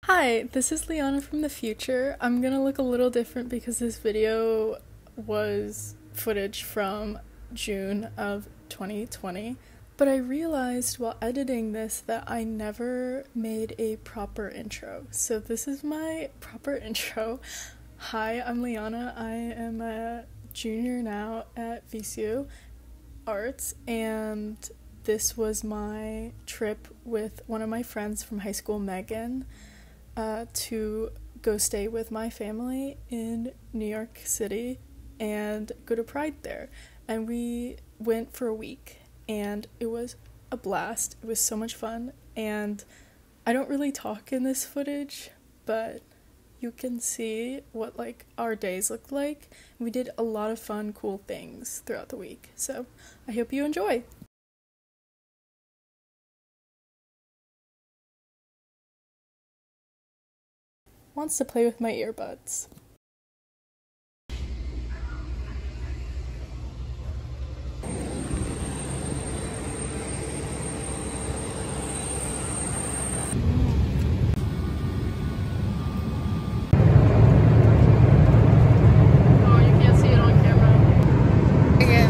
Hi, this is Liana from the future. I'm gonna look a little different because this video was footage from June of 2020, but I realized while editing this that I never made a proper intro. So this is my proper intro. Hi, I'm Liana. I am a junior now at VCU Arts, and this was my trip with one of my friends from high school, Megan, to go stay with my family in New York City and go to Pride there. And we went for a week, and it was a blast. It was so much fun, and I don't really talk in this footage, but you can see what our days looked like. We did a lot of fun, cool things throughout the week, so I hope you enjoy. Wants to play with my earbuds. Oh, you can't see it on camera. I guess.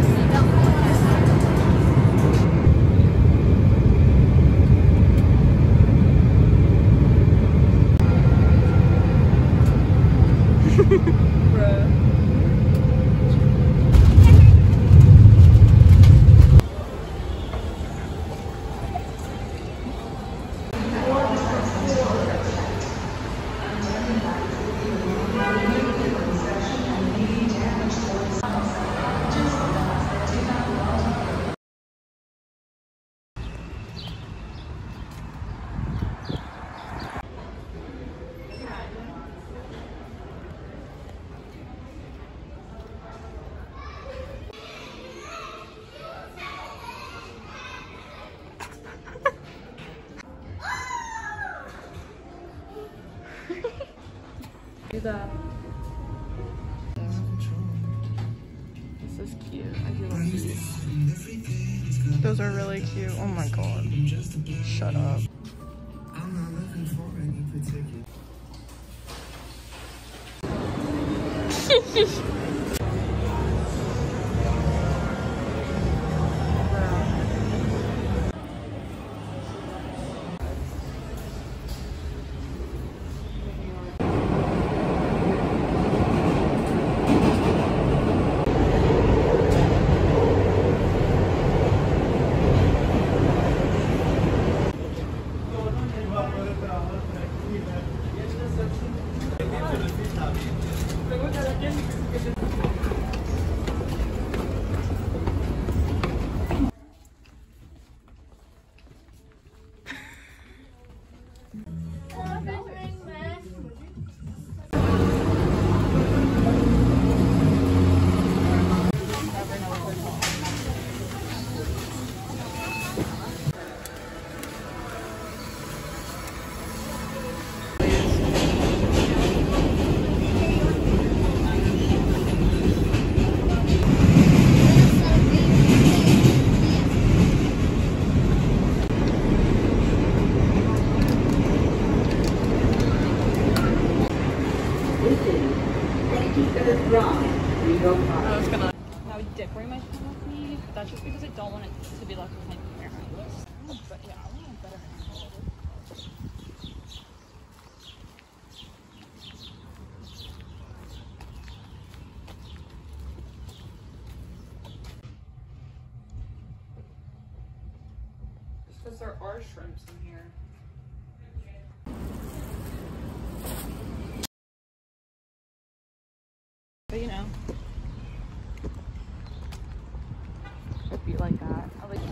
Do that. This is cute. I do love these. Those are really cute. Oh my god. Shut up. I'm not looking for any particular. I was gonna. I did bring my phone with me, but that's just because I don't want it to be left with my parents. But yeah, I want a better handle. Just because there are shrimps in here. But you know, it'd be like that. I like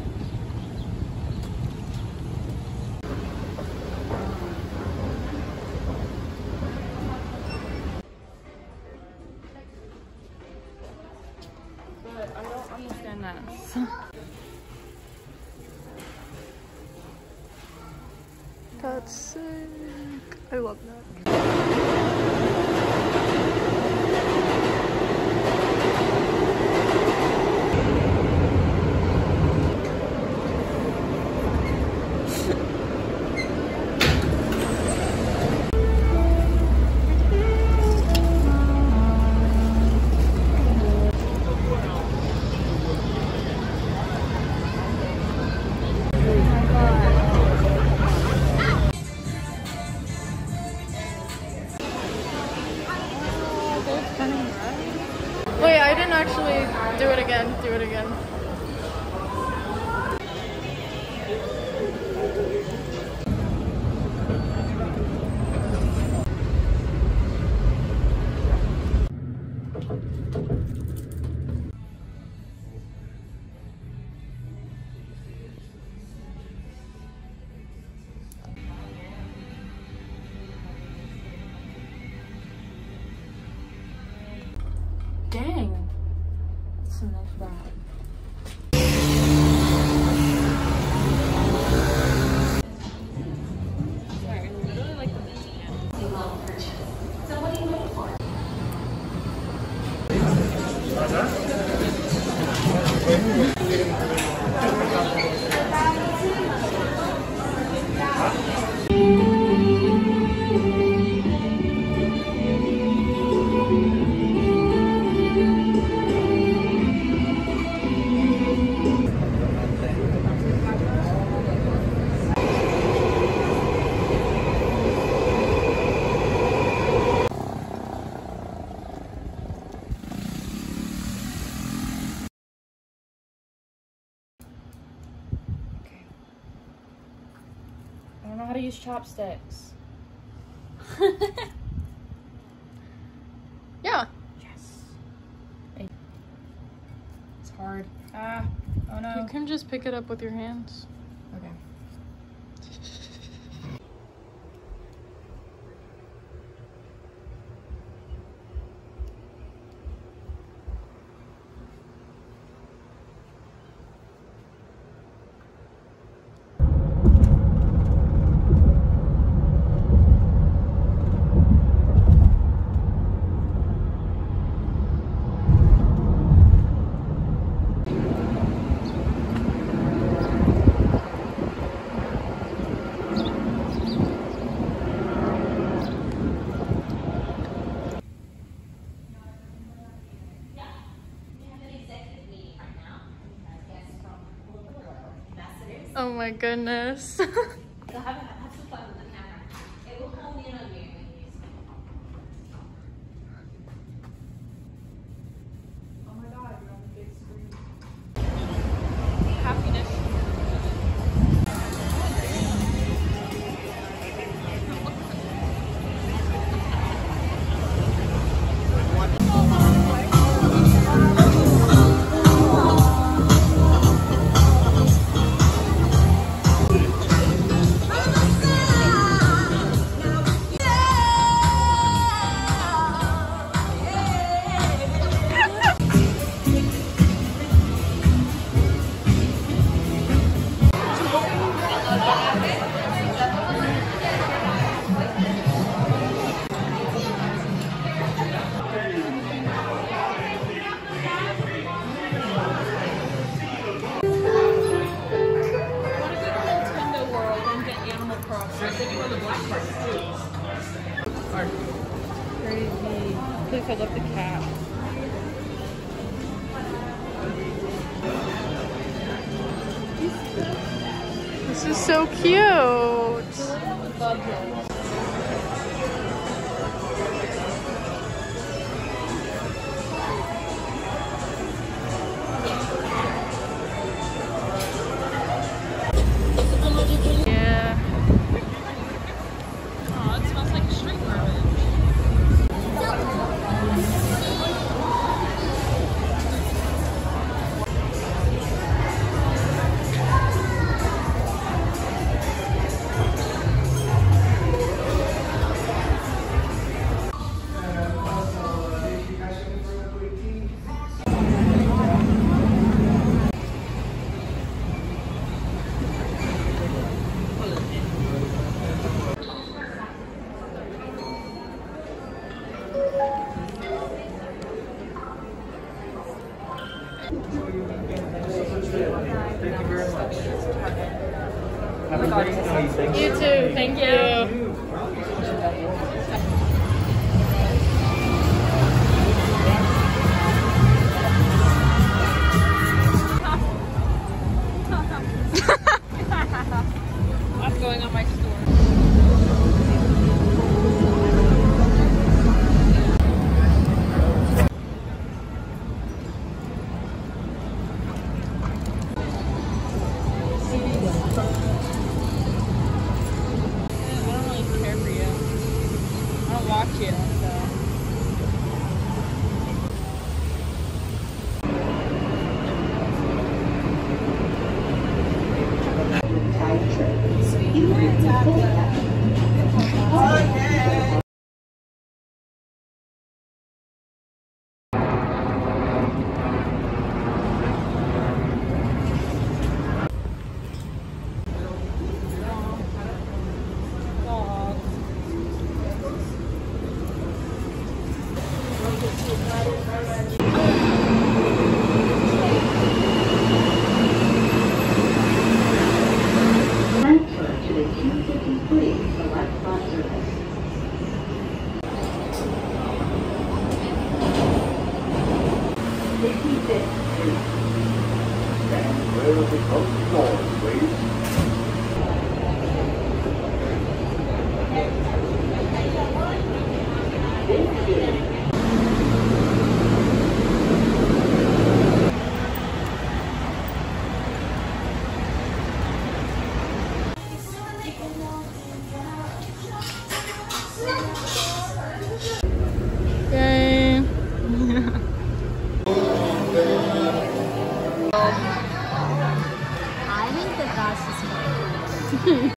but I don't understand this. That's sick. I love that. Do it again. Do it again. Dang. That's a nice ride. Sorry, I literally like the busy hand. So what are you looking for? I don't know how to use chopsticks. Yeah. Yes. It's hard. Ah. Oh no. You can just pick it up with your hands. Okay. Oh my goodness. So have some fun with the camera. It will hone in on you when you use it. Oh my god, you're on the big screen. Happiness. Crazy. Please hold up the cat. This is so cute. Yeah. Oh, it smells like street garbage. Thank you very much. Have a great day. Thank You too. Thank you. I'm going on my store. watch you. So. Yay. I think that that's just my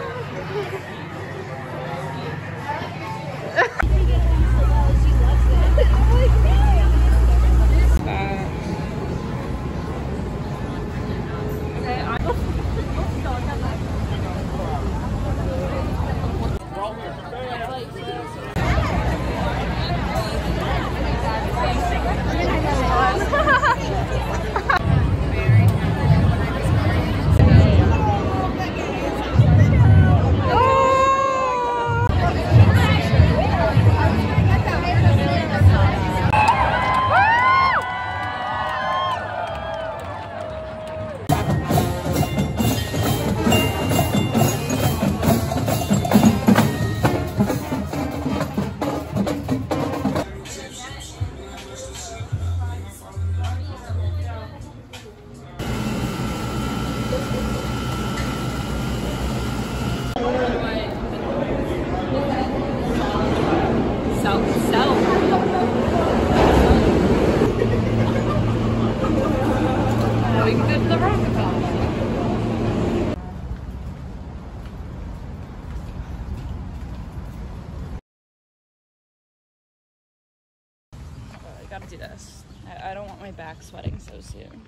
gotta do this. I don't want my back sweating so soon.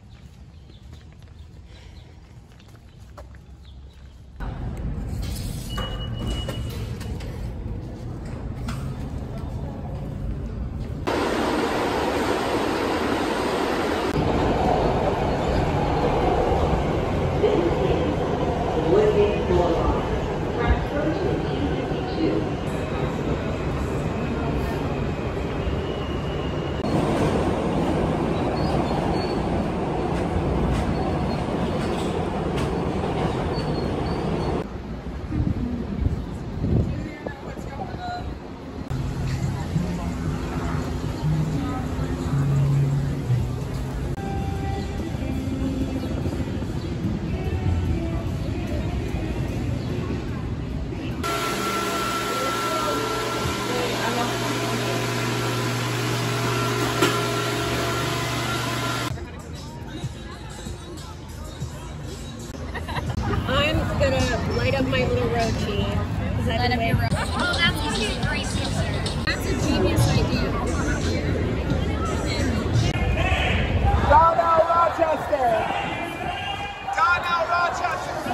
light up my little roachie. Light up your roachie. Oh, that's going to be a great picture. That's a genius idea. Down now, Rochester! Down now, Rochester!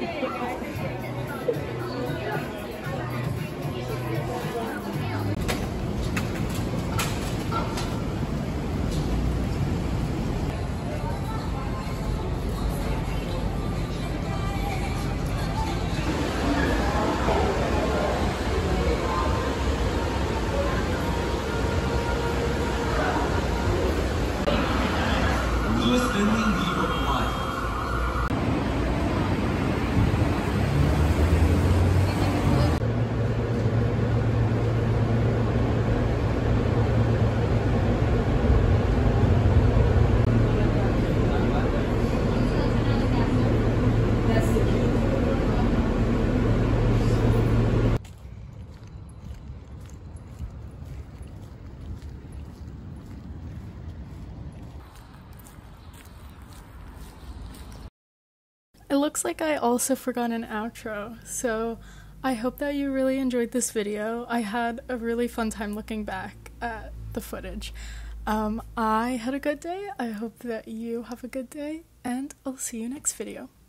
It looks like I also forgot an outro, so I hope that you really enjoyed this video. I had a really fun time looking back at the footage. I had a good day. I hope that you have a good day, and I'll see you next video.